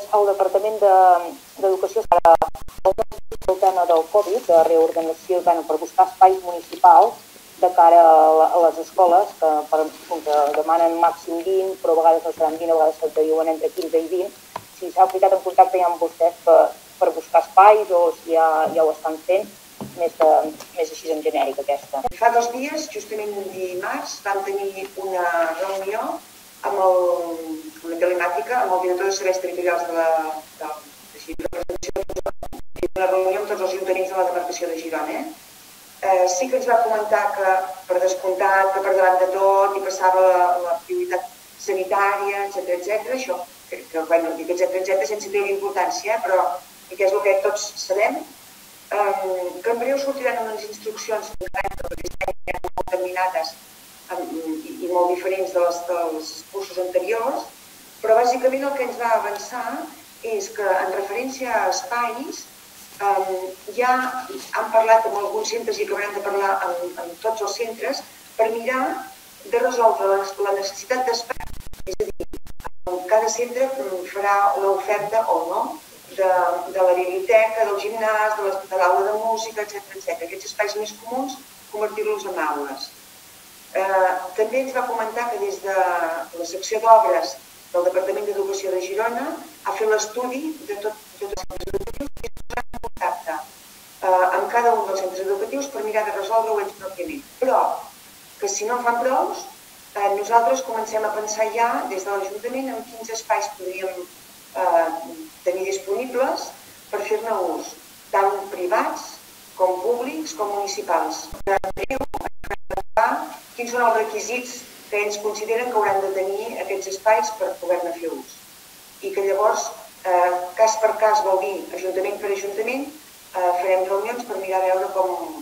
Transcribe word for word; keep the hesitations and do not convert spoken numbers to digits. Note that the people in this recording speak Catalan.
és el Departament d'Educació el tema del Covid, de reordenació per buscar espais municipals de cara a les escoles, que demanen màxim vint, però a vegades no seran vint, a vegades se'n diuen entre quinze i vint. Si s'ha ficat en contacte ja amb vostès per buscar espais o si ja ho estan fent, més així en genèric aquesta. Fa dos dies, justament dimarts, vam tenir una reunió amb una telemàtica amb el director de serveis territorials de la una reunió amb tots els ajuntaments de la demarcació de Girona. Sí que ens va comentar que, per descomptat, que per davant de tot hi passava la prioritat sanitària, etcètera, etcètera. Això, que, bueno, dic etcètera, etcètera, sense tenir importància, però que és el que tots sabem. Que en breu sortiran unes instruccions molt determinades i molt diferents dels cursos anteriors, però bàsicament el que ens va avançar és que en referència a espais ja han parlat amb alguns centres i acabaran de parlar amb tots els centres per mirar de resoldre la necessitat d'espai. És a dir, cada centre farà l'oferta o no de la biblioteca, del gimnàs, de l'aula de música, etcètera. Aquests espais més comuns, convertir-los en aules. També ens va comentar que des de la secció d'obres del Departament d'Educació de Girona ha fet l'estudi de tots els centres educatius i es posarà en contacte amb cada un dels centres educatius per mirar de resoldre-ho ells pròpiament. Però que si no en fan prou, nosaltres comencem a pensar ja des de l'Ajuntament en quins espais podríem tenir disponibles per fer-ne ús, tant privats com públics com municipals. Quins són els requisits que ells consideren que hauran de tenir aquests espais per poder-ne fer ús. I que llavors, cas per cas, vol dir ajuntament per ajuntament, farem reunions per mirar a veure com